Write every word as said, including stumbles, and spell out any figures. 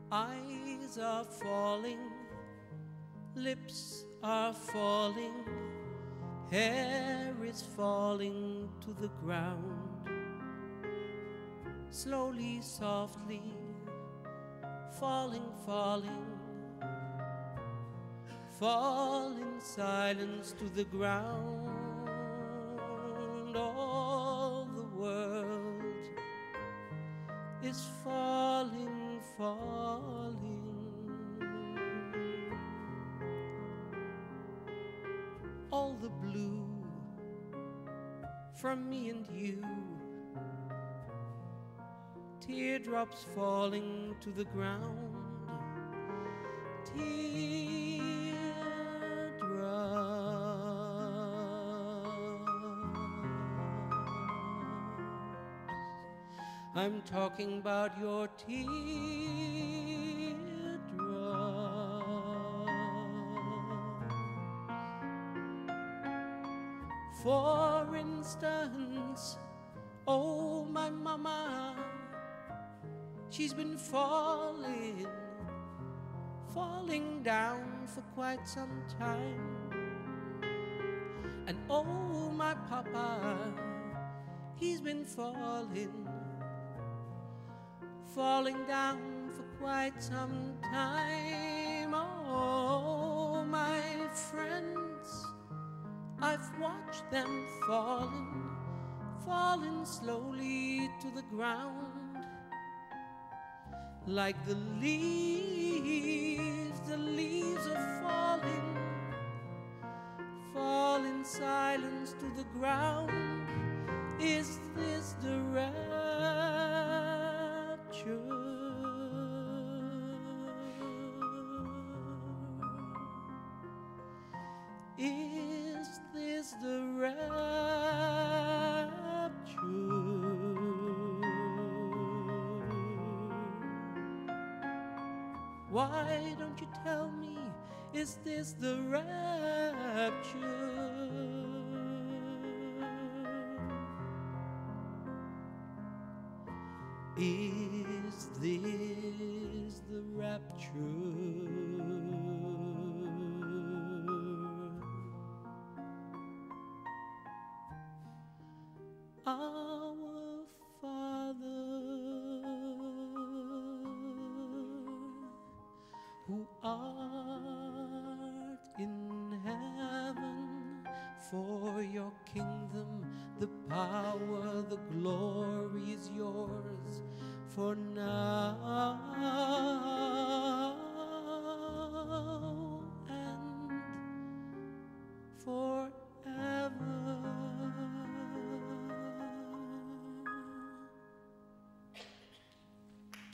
Eyes are falling, lips are falling, hair is falling to the ground. Slowly, softly, falling, falling, fall in silence to the ground. All the world is falling, falling. All the blue from me and you, teardrops falling to the ground. Teardrops, I'm talking about your teardrops. For instance, oh my mama, she's been falling, falling down for quite some time. And oh my papa, he's been falling, falling down for quite some time. Oh my friends, I've watched them falling, falling slowly to the ground. Like the leaves, the leaves are falling, fall in silence to the ground. Is this the rapture? Is this the rapture? Why don't you tell me, is this the rapture? Is this the rapture? Our Father, who art in heaven, for your kingdom, the power, the glory is yours, for now